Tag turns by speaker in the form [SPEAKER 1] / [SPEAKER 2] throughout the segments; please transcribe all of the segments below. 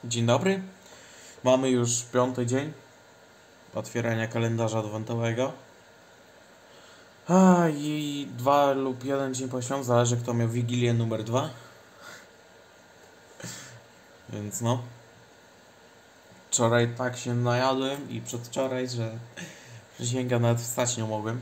[SPEAKER 1] Dzień dobry. Mamy już 5. dzień otwierania kalendarza adwentowego. I 2 lub 1 dzień po świąt, zależy kto miał Wigilię numer 2. Więc no. Wczoraj tak się najadłem i przedwczoraj, że przysięgam, nawet wstać nie mogłem.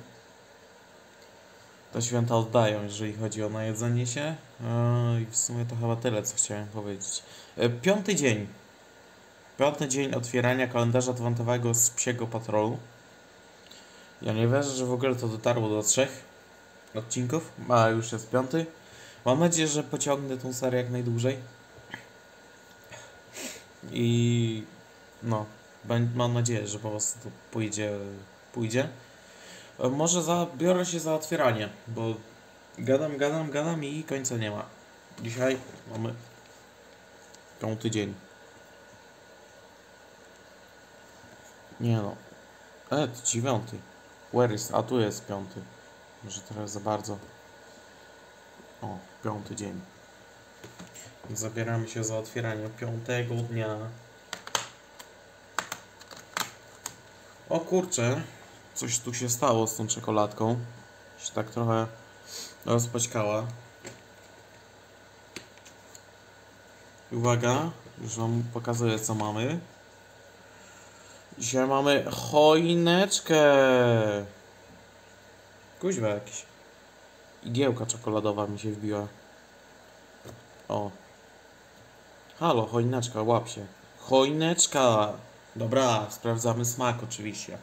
[SPEAKER 1] To święta oddają, jeżeli chodzi o najedzenie się. I w sumie to chyba tyle, co chciałem powiedzieć. 5. dzień. 5. dzień otwierania kalendarza adwentowego z Psiego Patrolu. Ja nie wierzę, że w ogóle to dotarło do 3 odcinków, a już jest 5. Mam nadzieję, że pociągnę tą serię jak najdłużej. I no, mam nadzieję, że po prostu to pójdzie. Może biorę się za otwieranie, bo gadam i końca nie ma. Dzisiaj mamy 5. dzień. Nie no. To 9. Where is? A tu jest 5. Może trochę za bardzo. O, 5. dzień. Zabieramy się za otwieranie 5. dnia. O kurczę, coś tu się stało z tą czekoladką. Się tak trochę rozpaćkała. Uwaga, już wam pokazuję co mamy. Dzisiaj mamy choineczkę. Kuźwa jakiś. Igiełka czekoladowa mi się wbiła. O. Halo, choineczka, łap się. Choineczka. Dobra, sprawdzamy smak oczywiście.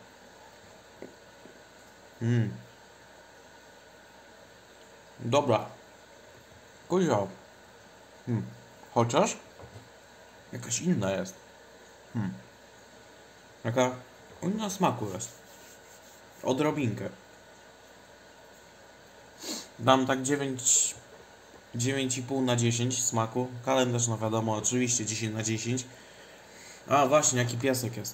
[SPEAKER 1] Dobra. Kuźwa. Chociaż jakaś inna jest. Jaka inna smaku jest. Odrobinkę. Dam tak 9,5 na 10 smaku. Kalendarz, no wiadomo, oczywiście 10 na 10. A właśnie, jaki piesek jest.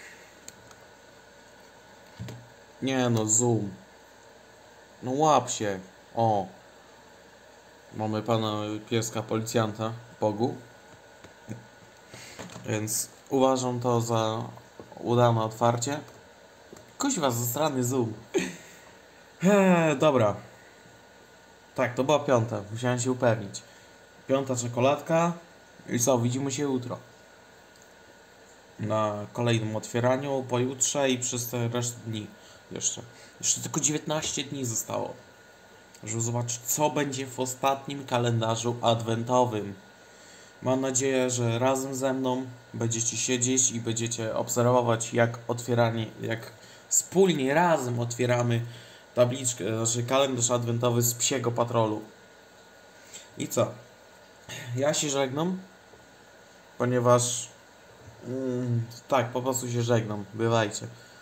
[SPEAKER 1] Nie no, zoom. No łap się. O. Mamy pana pieska policjanta, Bogu. Więc uważam to za udane otwarcie. Kuźwa, zasrany zoom. Dobra. Tak, to była 5. Musiałem się upewnić. 5. czekoladka. I co, widzimy się jutro. Na kolejnym otwieraniu, pojutrze i przez te resztę dni. Jeszcze tylko 19 dni zostało. Żeby zobaczyć, co będzie w ostatnim kalendarzu adwentowym. Mam nadzieję, że razem ze mną będziecie siedzieć i będziecie obserwować, jak wspólnie razem otwieramy tabliczkę, znaczy kalendarz adwentowy z Psiego Patrolu. I co? Ja się żegnam, ponieważ tak, po prostu się żegnam. Bywajcie.